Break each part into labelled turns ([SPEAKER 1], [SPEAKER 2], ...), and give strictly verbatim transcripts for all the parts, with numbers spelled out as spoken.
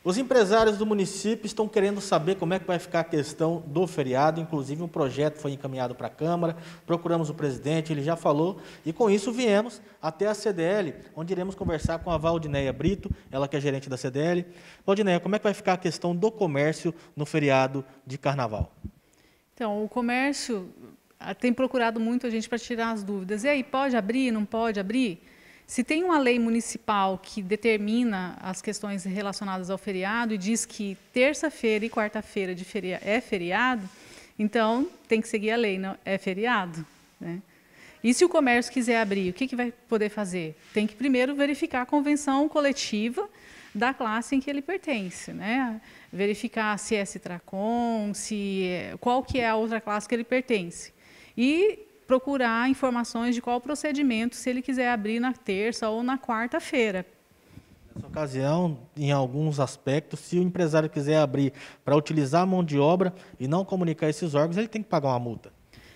[SPEAKER 1] Os empresários do município estão querendo saber como é que vai ficar a questão do feriado, inclusive um projeto foi encaminhado para a Câmara, procuramos o presidente, ele já falou, e com isso viemos até a C D L, onde iremos conversar com a Valdinéia Brito, ela que é gerente da C D L. Valdinéia, como é que vai ficar a questão do comércio no feriado de Carnaval?
[SPEAKER 2] Então, o comércio tem procurado muito a gente para tirar as dúvidas. E aí, pode abrir, não pode abrir? Se tem uma lei municipal que determina as questões relacionadas ao feriado e diz que terça-feira e quarta-feira de feria é feriado, então tem que seguir a lei, não é feriado, né? E se o comércio quiser abrir, o que, que vai poder fazer? Tem que primeiro verificar a convenção coletiva da classe em que ele pertence, né? Verificar se é Citracom, se é, qual que é a outra classe que ele pertence. E procurar informações de qual procedimento, se ele quiser abrir na terça ou na quarta-feira.
[SPEAKER 1] Nessa ocasião, em alguns aspectos, se o empresário quiser abrir para utilizar a mão de obra e não comunicar esses órgãos, ele tem que pagar uma multa.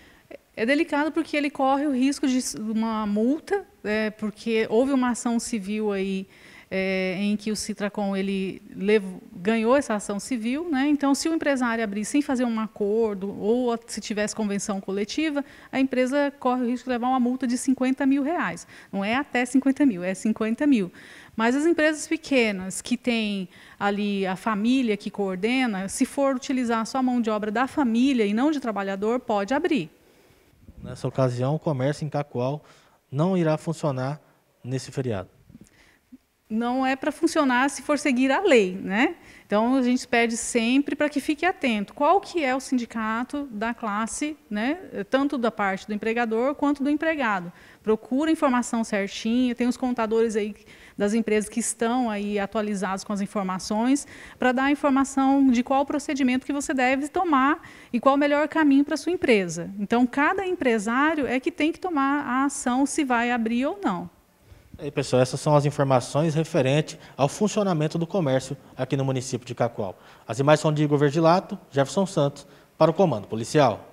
[SPEAKER 2] É delicado porque ele corre o risco de uma multa, é, porque houve uma ação civil aí, É, em que o Citracom ele levou, ganhou essa ação civil, né? Então, se o empresário abrir sem fazer um acordo ou se tivesse convenção coletiva, a empresa corre o risco de levar uma multa de cinquenta mil reais. Não é até cinquenta mil, é cinquenta mil. Mas as empresas pequenas que têm ali a família que coordena, se for utilizar só a mão de obra da família e não de trabalhador, pode abrir.
[SPEAKER 1] Nessa ocasião, o comércio em Cacoal não irá funcionar nesse feriado.
[SPEAKER 2] Não é para funcionar se for seguir a lei, né? Então, a gente pede sempre para que fique atento. Qual que é o sindicato da classe, né? Tanto da parte do empregador quanto do empregado. Procura a informação certinha, tem os contadores aí das empresas que estão aí atualizados com as informações, para dar a informação de qual procedimento que você deve tomar e qual o melhor caminho para a sua empresa. Então, cada empresário é que tem que tomar a ação se vai abrir ou não.
[SPEAKER 1] E aí, pessoal, essas são as informações referentes ao funcionamento do comércio aqui no município de Cacoal. As imagens são de Igor Vergilato, Jefferson Santos, para o Comando Policial.